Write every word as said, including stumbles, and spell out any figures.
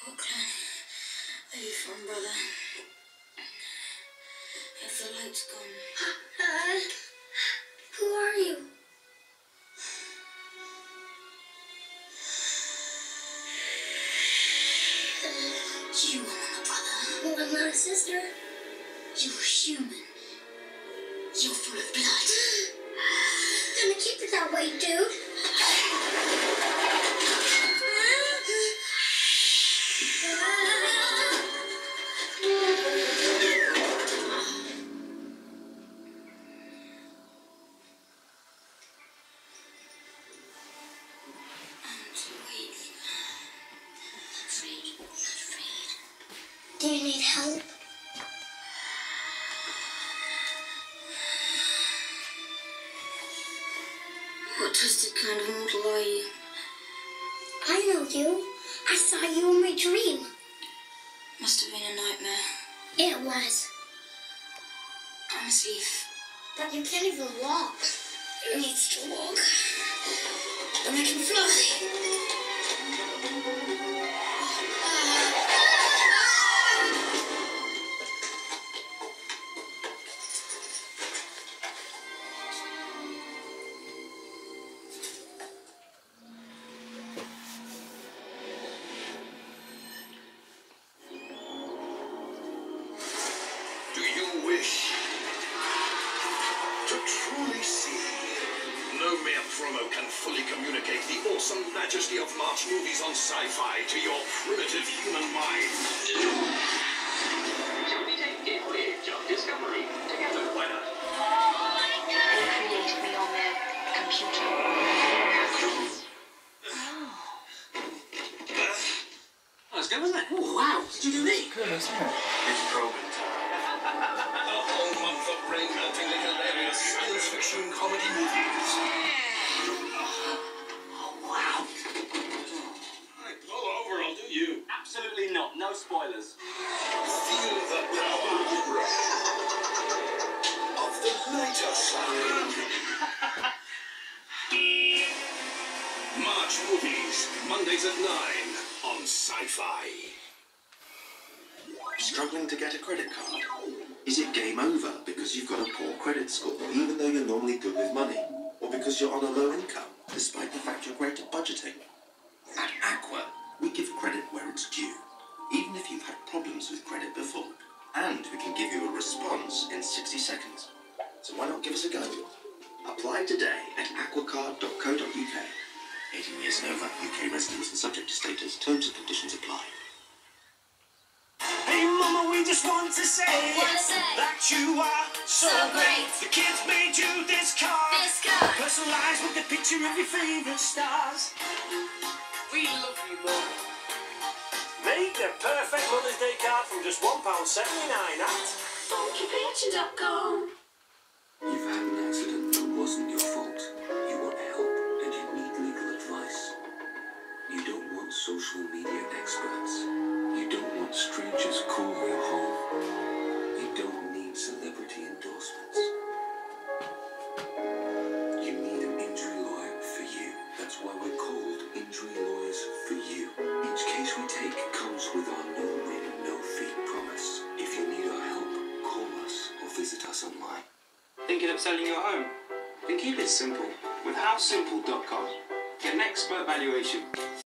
What clan are you from, brother? If the light's gone... Uh, who are you? You are not a brother. Well, I'm not a sister. You're human. You're full of blood. Gonna keep it that way, dude. Do you need help? What twisted kind of mortal are you? I know you. I saw you in my dream. Must have been a nightmare. It was. Promise, Eve. But you can't even walk. Who needs to walk? Then I can fly. Do you wish to truly see? No mere promo can fully communicate the awesome majesty of March movies on sci-fi to your primitive human mind. Shall we take Gateway of Discovery together? Why not? They created me on their computer. Oh, it's good, wasn't it? Oh, wow. Did you do that? Good, isn't it? It's probing time. A whole month of brain-meltingly hilarious science fiction comedy movies. Oh, wow. Right, pull over, I'll do you. Absolutely not. No spoilers. Feel the power of the lighter side. March movies, Mondays at nine on Sci-Fi. Struggling to get a credit card? Is it game over because you've got a poor credit score, even though you're normally good with money? Or because you're on a low income, despite the fact you're great at budgeting? At Aqua, we give credit where it's due, even if you've had problems with credit before. And we can give you a response in sixty seconds. So why not give us a go? Apply today at aquacard dot co dot uk. eighteen years and over, U K residents and subject to status. Terms and conditions apply. Hey mama, we just want to say, Wanna say that you are so, so great. The kids made you this card, This card. personalized with a picture of your favorite stars. We love you, Mum. Make the perfect Mother's Day card from just one pound seventy-nine at funky picture dot com. You've had an accident that wasn't your fault. You want help and you need legal advice. You don't want social media experts. You don't want strangers calling you home. You don't need celebrity endorsements. You need an injury lawyer for you. That's why we're called Injury Lawyers for You. Each case we take comes with our no win, no fee promise. If you need our help, call us or visit us online. Thinking of selling your home? Then keep it simple with house simple dot com. Get an expert valuation.